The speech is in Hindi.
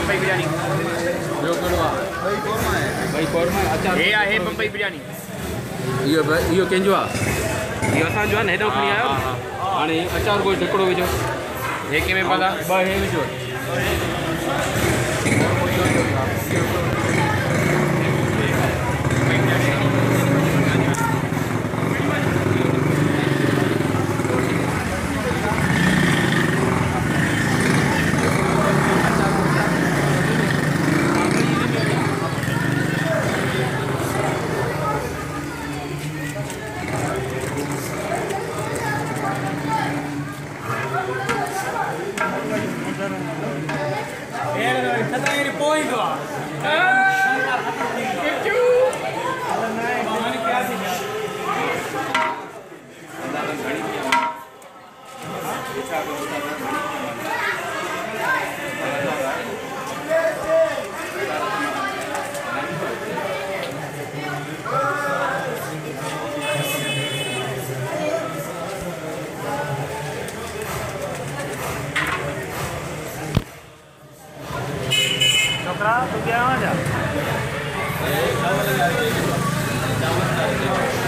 बम्बई बिरयानी ॿियो कहिड़ो आहे? भई कोरमा आहे। अचार हे आहे बम्बई बिरयानी। इहो कंहिंजो आहे? इहो असांजो आहे न, हेॾो खणी आयो। हाणे अचार कोई टिकड़ो विझो। हे कंहिंमें पवंदा? 2 हे विझो। छोकरा तू क्या जा?